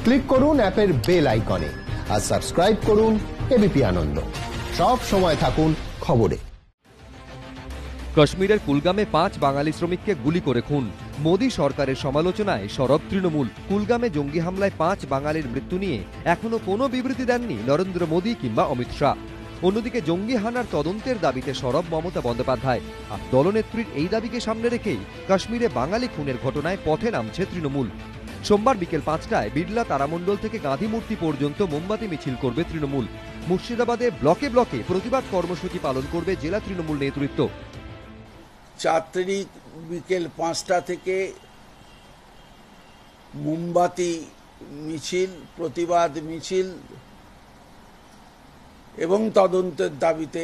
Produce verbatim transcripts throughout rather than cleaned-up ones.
Click করুন অ্যাপের bell আইকনে আর সাবস্ক্রাইব করুন এবিপি আনন্দ। সব সময় থাকুন খবরে। কাশ্মীরের কুলগামে পাঁচ বাঙালি শ্রমিককে গুলি করে খুন। মোদী সরকারের সমালোচনায় সরব তৃণমূল। কুলগামে জঙ্গি হামলায় পাঁচ বাঙালির মৃত্যু নিয়ে এখনো কোনো বিবৃতি দেননি নরেন্দ্র মোদী কিংবা অমিত শাহ। অন্যদিকে জঙ্গি হানার তদন্তের দাবিতে সরব মমতা বন্দ্যোপাধ্যায়। আর দলনেত্রীর এই দাবিকে সামনে রেখেই কাশ্মীরে বাঙালি খুনের ঘটনায় পথে নামছে তৃণমূল। সোমবার বিকেল পাঁচটায় বিড়লা তারামণ্ডল থেকে গাঁধী মূর্তি পর্যন্ত মোমবাতি মিছিল করবে তৃণমূল। মুর্শিদাবাদে ব্লকে ব্লকে প্রতিবাদ কর্মসূচি পালন করবে জেলা তৃণমূল নেতৃত্ব। চার তারিখ বিকেল পাঁচটা থেকে মোমবাতি মিছিল, প্রতিবাদ মিছিল এবং তদন্তের দাবিতে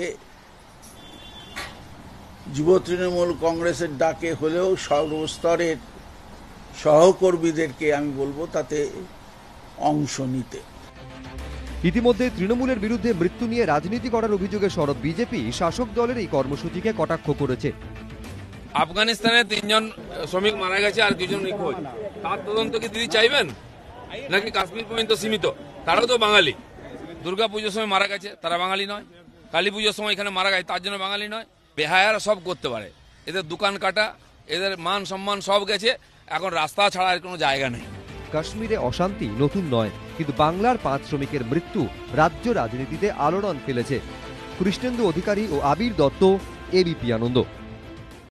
যুব তৃণমূল কংগ্রেসের ডাকে হলেও সর্বস্তরের সহকর্মীদেরকে আমি বলবো তাতে অংশ নিতে। ইতিমধ্যে তৃণমূলের বিরুদ্ধে মৃত্যু নিয়ে রাজনীতি করার অভিযোগে সরব বিজেপি শাসক দলের এই কর্মসূচিকে কটাক্ষ করেছে। আফগানিস্তানে তিনজন শ্রমিক মারা গেছে আর দুজন নিখোঁজ, তার তদন্ত কি দিদি চাইবেন নাকি কাশ্মীর পর্যন্ত সীমিত? তারাও তো বাঙালি। দুর্গা পুজোর সময় মারা গেছে, তারা বাঙালি নয়? কালী পুজোর সময় এখানে মারা গেছে, তার জন্য বাঙালি নয়? বেহায়ারা সব করতে পারে, এদের দোকান কাটা, এদের মান সম্মান সব গেছে, এখন রাস্তা ছাড়া আর কোনো জায়গা নেই। কাশ্মীরে অশান্তি নতুন নয়, কিন্তু বাংলার পাঁচ শ্রমিকের মৃত্যু রাজ্য রাজনীতিতে আলোড়ন ফেলেছে। কৃষ্ণেন্দু অধিকারী ও আবির দত্ত, এবিপি আনন্দ।